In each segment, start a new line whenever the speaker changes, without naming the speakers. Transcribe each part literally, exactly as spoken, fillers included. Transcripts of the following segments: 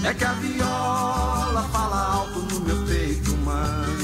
É que a viola fala alto no meu peito, mãe.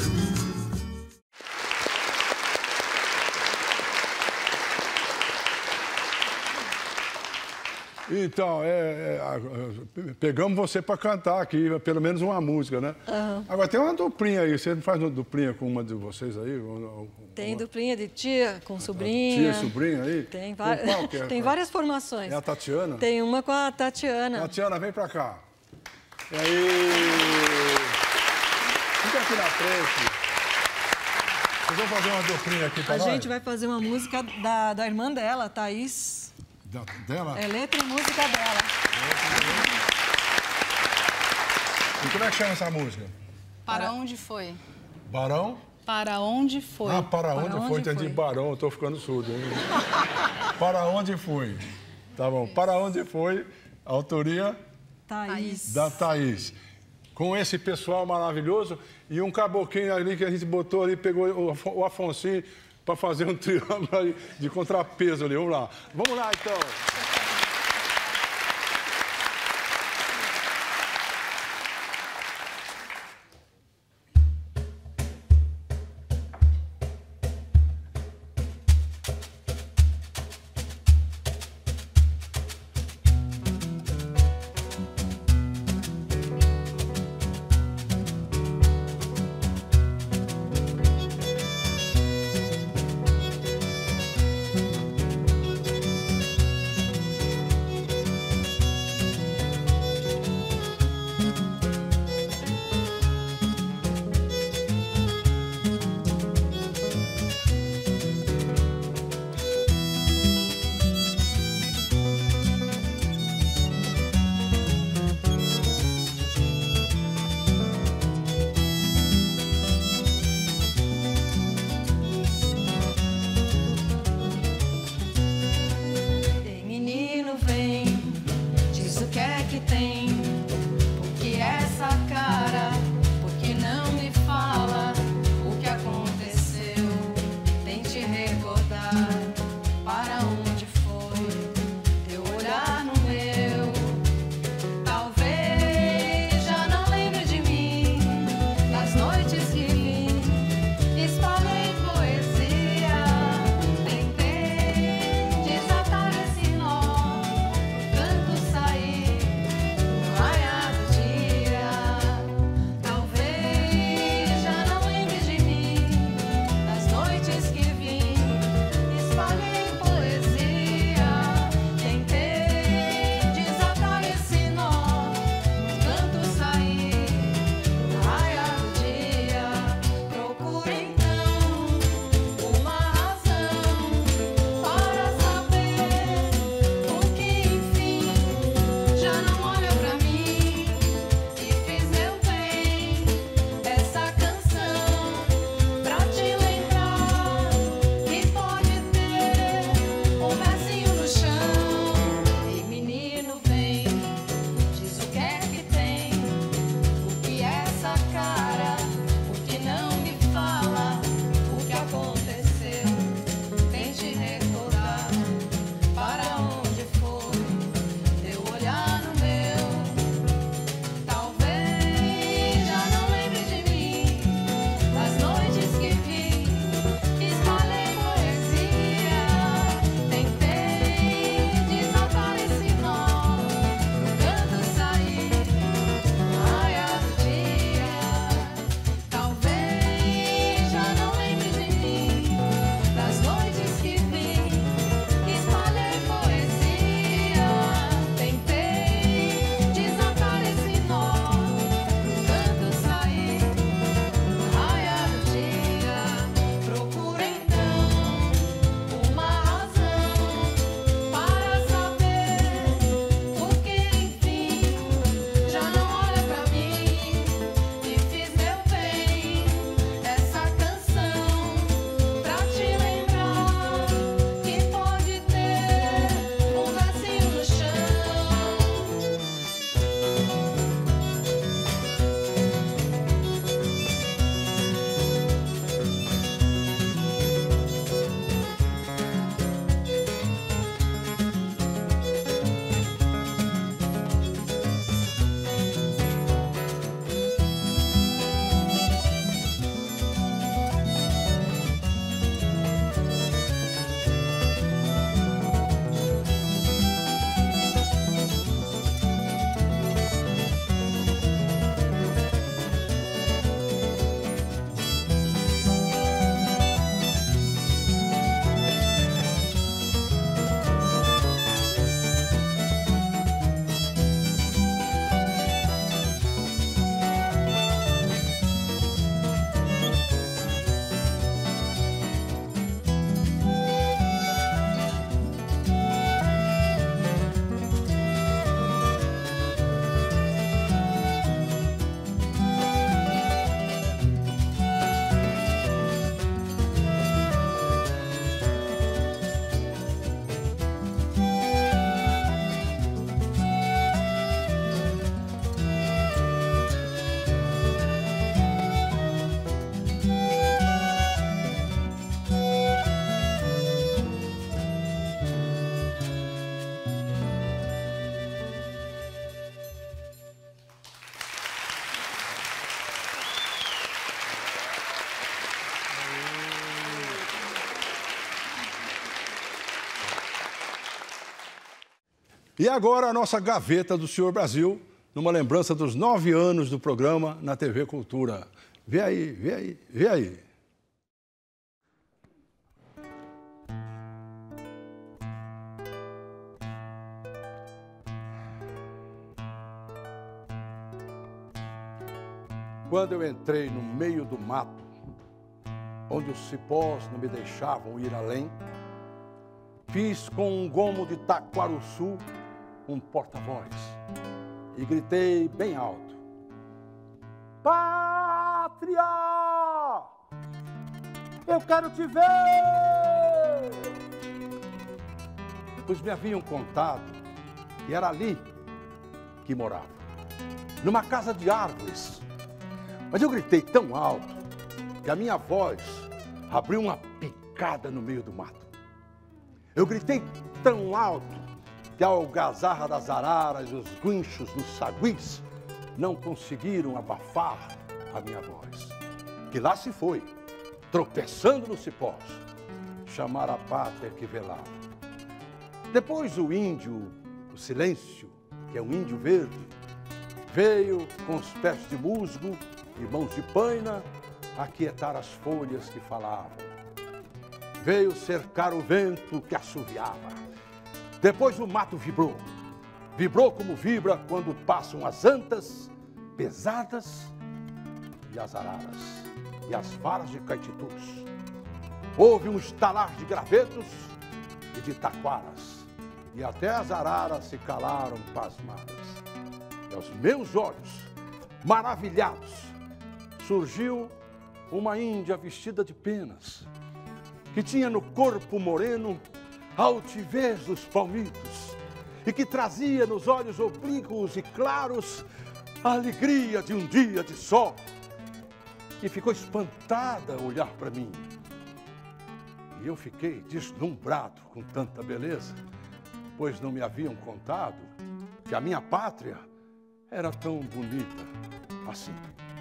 Então, é, é, pegamos você para cantar aqui, pelo menos uma música, né?
Uhum.
Agora, tem uma duplinha aí. Você não faz uma duplinha com uma de vocês aí?
Tem duplinha de tia com sobrinha.
Tia e sobrinha aí?
Tem,
Com qual que é?
tem várias formações.
É a Tatiana?
Tem uma com a Tatiana.
Tatiana, vem pra cá. E aí? Fica aqui na frente. Vocês vão fazer uma duplinha aqui pra
A
nós?
gente vai fazer uma música da, da irmã dela, Thaís.
Da, dela?
É letra e música dela.
E como é que chama essa música?
Para onde foi?
Barão?
Para onde foi?
Ah, para,
Para
onde,
onde
foi? Entendi,
foi?
Barão, eu tô ficando surdo. Hein? Para onde foi? Tá bom. Para onde foi? A autoria
Thaís.
da Thaís. Com esse pessoal maravilhoso e um caboclinho ali que a gente botou ali, pegou o, o Afonsinho para fazer um triângulo aí de contrapeso ali. Vamos lá. Vamos lá, então. E agora a nossa gaveta do Senhor Brasil, numa lembrança dos nove anos do programa na T V Cultura. Vê aí, vê aí, vê aí. Quando eu entrei no meio do mato, onde os cipós não me deixavam ir além, fiz com um gomo de taquaruçu um porta-voz e gritei bem alto: Pátria! Eu quero te ver! Pois me haviam contado que era ali que morava, numa casa de árvores. Mas eu gritei tão alto que a minha voz abriu uma picada no meio do mato. Eu gritei tão alto que a algazarra das araras e os guinchos dos saguis não conseguiram abafar a minha voz, que lá se foi, tropeçando nos cipós, chamar a pátria que velava. Depois o índio, o silêncio, que é um índio verde, veio com os pés de musgo e mãos de paina aquietar as folhas que falavam. Veio cercar o vento que assoviava. Depois o mato vibrou. Vibrou como vibra quando passam as antas pesadas e as araras e as varas de caititus. Houve um estalar de gravetos e de taquaras, e até as araras se calaram pasmadas. E aos meus olhos, maravilhados, surgiu uma índia vestida de penas, que tinha no corpo moreno a altivez dos palmitos e que trazia nos olhos oblíquos e claros a alegria de um dia de sol, e ficou espantada a olhar para mim. E eu fiquei deslumbrado com tanta beleza, pois não me haviam contado que a minha pátria era tão bonita assim.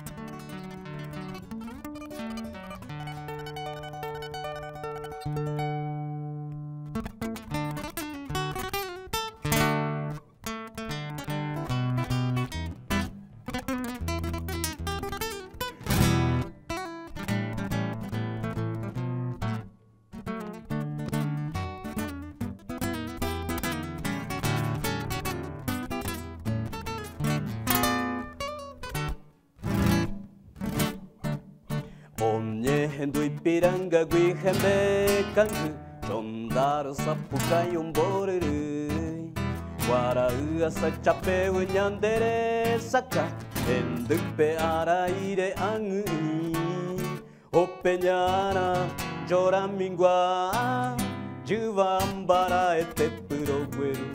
Hendu ipiranga gui hembe kangu Chondaru sapukai umboruru Wara uasa chape unyandere saka Hendu pe araire angu Ope nyara jora mingua Juvambara ete purogueru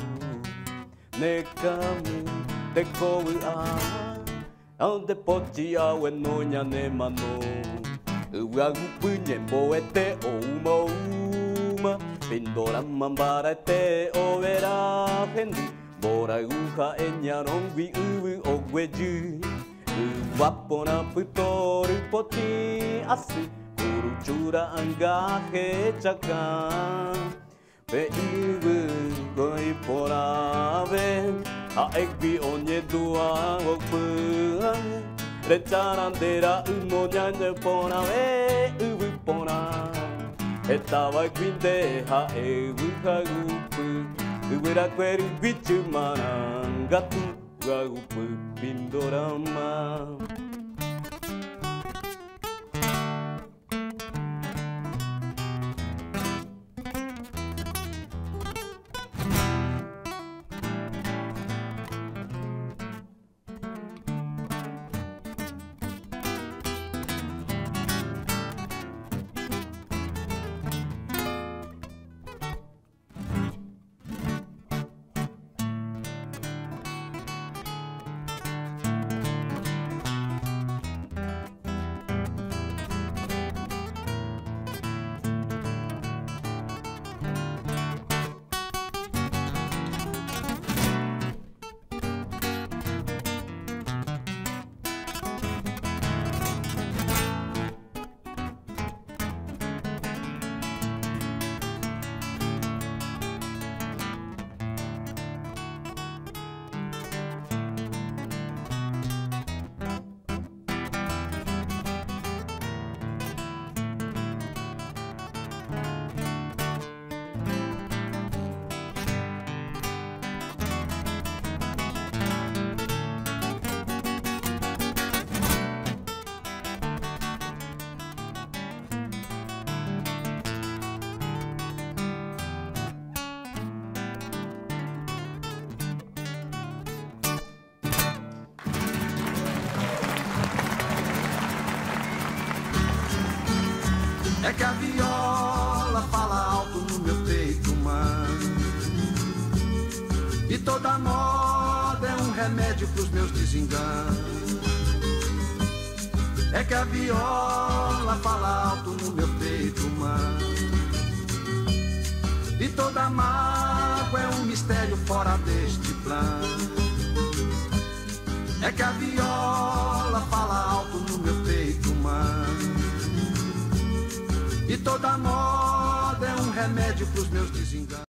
Nekamu te kou a Ande poti awe no nyane mano Ua gupu nyembo e te o uma uma Pindora mambara e te o era hendu Bora uha e nyarongwi uwu o gueju Ua pona putoru poti asu Kuru chura anga he chaka Pe uwu goi pora ve A egwi onye dua o pua Recharandera umoñaña pona ve ubu pona Etawa quinde ha e uha gupu Ubura queru guichu manangatu Guagupu pindorama
É que a viola fala alto no meu peito, mãe. E toda moda é um remédio pros meus desenganos. É que a viola fala alto no meu peito, mãe. E toda mágoa é um mistério fora deste plano. É que a viola fala alto no meu peito, mãe. E toda moda é um remédio pros meus desenganos.